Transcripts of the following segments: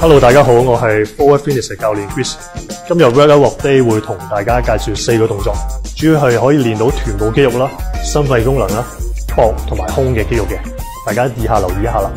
Hello， 大家好，我係 Forward Fitness 教練 Chris。今日 Workout Day 會同大家介紹4個動作，主要係可以練到臀部肌肉啦、心肺功能啦、膊同埋胸嘅肌肉嘅。大家以下留意一下啦。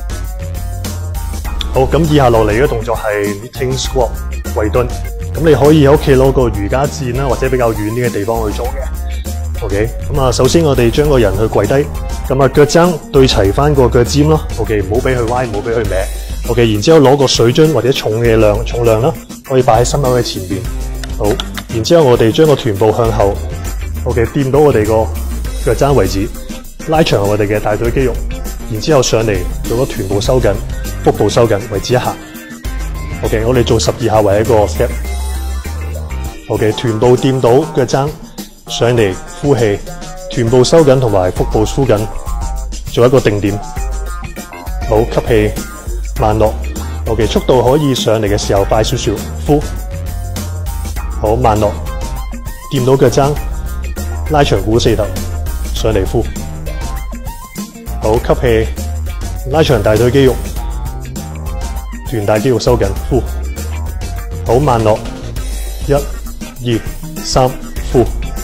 好，咁以下落嚟嘅動作係 Knitting Squat 圍蹲。咁你可以喺屋企攞個瑜伽墊啦，或者比較遠啲嘅地方去做嘅。OK， 咁首先我哋將個人去跪低，咁腳踭對齊翻個腳尖咯。OK， 唔好俾佢歪，唔好俾佢歪。OK， 然之後攞個水樽或者重量啦，可以擺喺心口嘅前邊。好，然之後我哋將個臀部向後 ，OK， 掂到我哋個腳踭為止，拉長我哋嘅大腿肌肉，然之後上嚟做個臀部收緊、腹部收緊為止一下。OK， 我哋做12下為一個 step。OK， 臀部掂到腳踭上嚟，呼氣，臀部收緊同埋腹部收緊，做一個定點。好，吸氣。慢落 ，OK， 速度可以上嚟嘅時候快少少，呼，好慢落，掂到腳踭，拉長股四頭，上嚟呼，好吸氣，拉長大腿肌肉，臀大肌肉收緊，呼，好慢落，1、2、3，呼，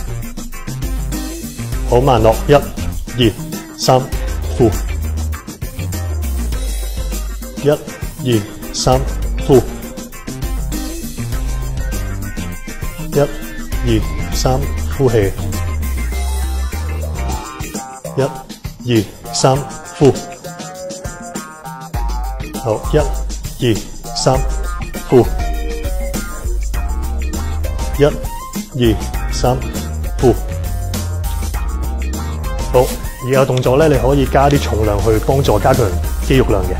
好慢落，1、2、3，呼。1、2、3，呼。1、2、3，呼氣。1、2、3，呼。好，1、2、3，呼。1、2、3，呼。好，以下動作咧，你可以加啲重量去幫助加強肌肉量嘅。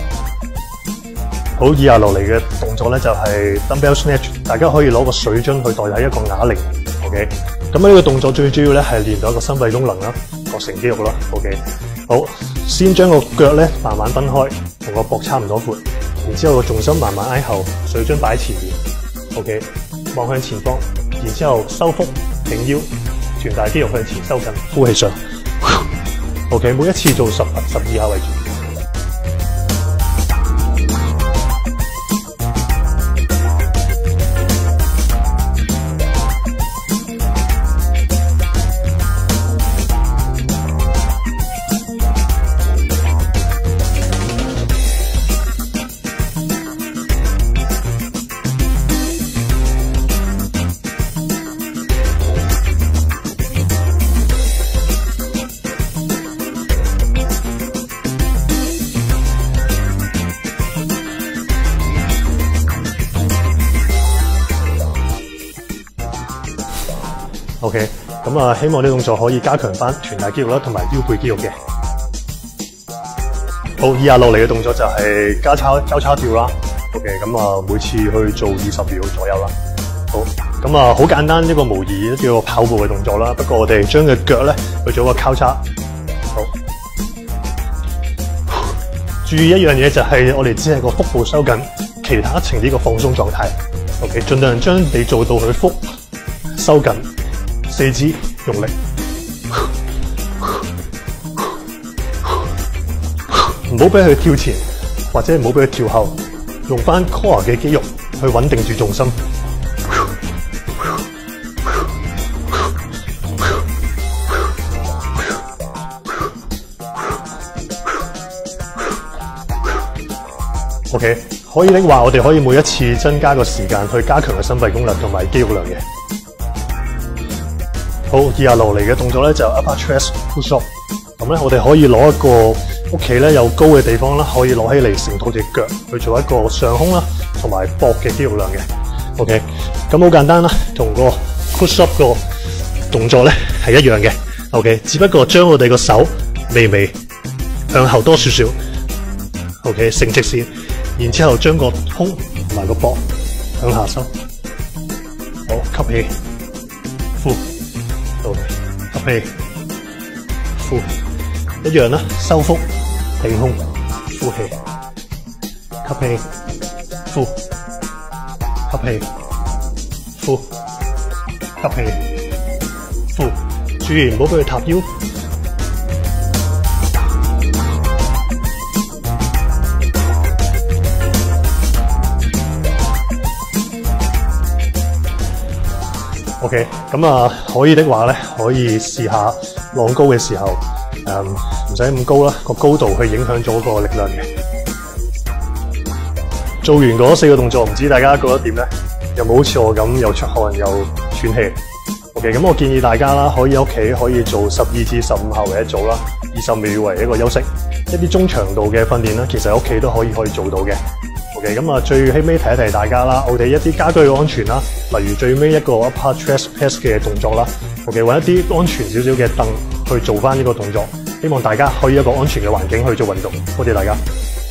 好，以下落嚟嘅動作咧就係 Dumbbell Snatch， 大家可以攞個水樽去代替一個啞鈴 ，OK。咁呢個動作最主要咧係練到一個心肺功能啦、膕繩肌肉啦 ，OK。好，先將個腳咧慢慢分開，同個膊差唔多闊，然之後個重心慢慢挨後，水樽擺喺前面 ，OK， 望向前方，然之後收腹挺腰，臀大肌肉向前收緊，呼氣上 ，OK， 每一次做12下為主。OK， 咁希望呢個動作可以加強翻臀大肌肉啦，同埋腰背肌肉嘅。好，以下落嚟嘅動作就係交叉跳啦。OK， 咁每次去做20秒左右啦。好，咁好簡單一個模擬叫做跑步嘅動作啦。不過我哋將嘅腳咧去做一個交叉。好，注意一樣嘢就係我哋只係個腹部收緊，其他呈呢個放鬆狀態。OK， 盡量將你做到佢腹收緊。四肢用力，唔好俾佢跳前，或者唔好俾佢跳後，用翻 core 嘅肌肉去穩定住重心。OK， 可以話我哋可以每一次增加個時間去加強個心肺功能同埋肌肉量嘅。好，以下落嚟嘅動作咧就 upper chest push up。咁咧，我哋可以攞一個屋企咧有高嘅地方啦，可以攞起嚟承托隻腳去做一個上胸啦，同埋膊嘅肌肉量嘅。OK， 咁好簡單啦，同個 push up 個動作咧係一樣嘅。OK， 只不過將我哋個手微向後多少少。OK， 成直線，然之後將個胸同埋個膊向下收。好，吸氣，呼。吸氣，呼，一樣啦，收腹，挺胸，呼氣，吸氣，呼，吸氣，呼，吸氣，呼，注意唔好俾佢塌腰。 OK， 咁可以的話咧，可以試下晾高嘅時候，唔使咁高啦，個高度去影響咗個力量嘅。做完嗰4個動作，唔知大家覺得點咧？有冇好似我咁又出汗又喘氣 ？OK， 咁我建議大家啦，可以喺屋企可以做12至15下為一組啦，20秒為一個休息。一啲中長度嘅訓練啦，其實喺屋企都可以做到嘅。OK， 咁最起尾提一提大家啦，我哋一啲家居嘅安全啦，例如最尾一個 upper chest press 嘅動作啦。OK， 揾一啲安全少少嘅凳去做翻呢個動作，希望大家可以一個安全嘅環境去做運動。多謝大家。